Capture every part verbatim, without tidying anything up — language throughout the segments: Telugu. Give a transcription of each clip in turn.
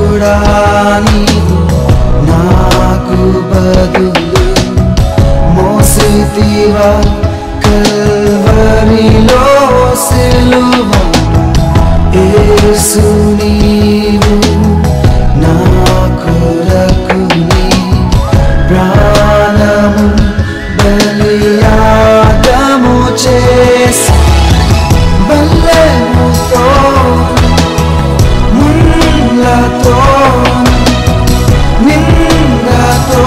రక్షకుడా నీవు నాకు బదులు మోసితివా కల్వరిలో సిలువను యేసు నీవు నా కొరకు నీ ప్రాణము బలియాగము చేసి బల్లెముతో ముళ్ళతో నిందతో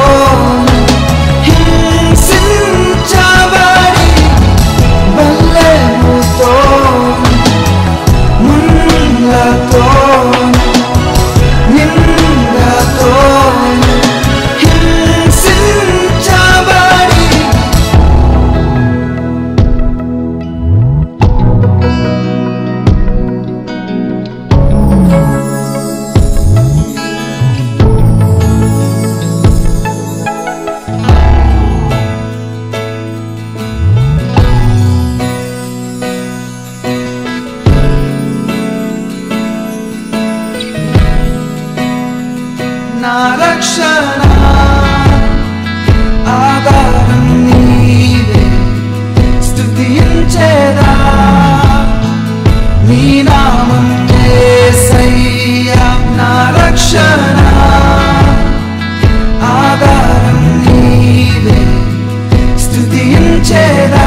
హింసించబడి బల్లెముతో ముళ్ళతో నిందతో హింసించబడి నా రక్షణ ఆధారం నీవే స్తుతించేదా నీ నామం యేసయ్యా నా రక్షణ ఆధారం నీవే స్తుతించేదా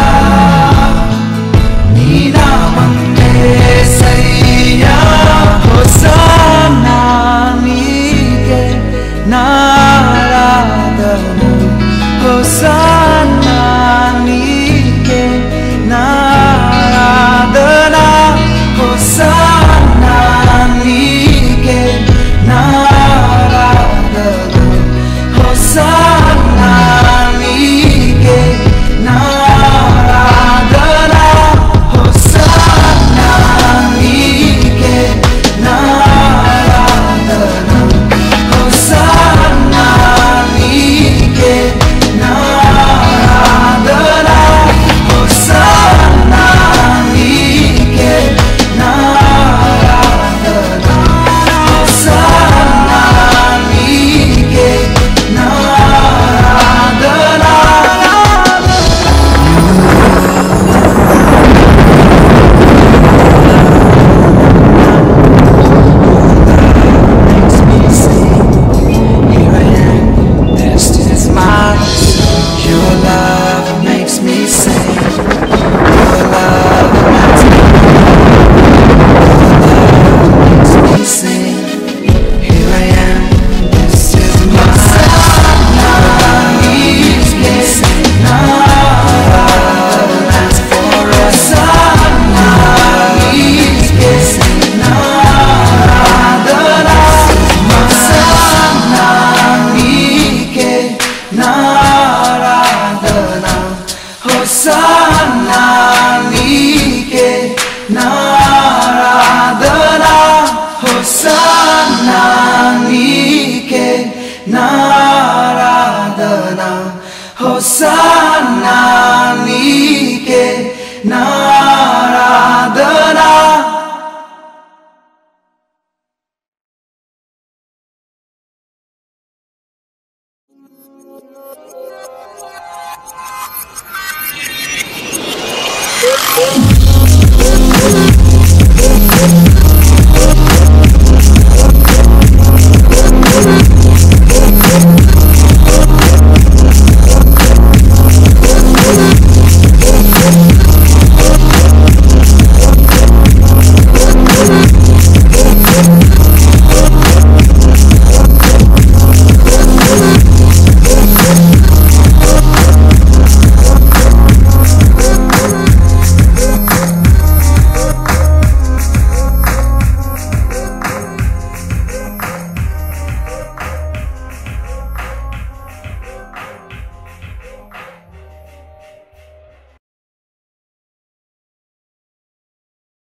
నీ నామం యేసయ్యా హోసానా నీకే నారాధన హోసానా నీకే నారాధన హోసానా నీకే నారాధన హోసానా నీకే నారాధన హోసానా నీకే నారాధన హోసానా నీకే నారాధన హోసానా నీకే నారాధన హోసానా నీకే నారాధన makes me sing. Here I am, this is mine. Your love makes me sing. Your love makes me, your love makes me sing. Here I am, this is mine. Your love makes me sing. Your love lasts forever. Your love makes me sing. Naradana, Masana, Nike, Naradana, Hosanna, Nike, Naradana.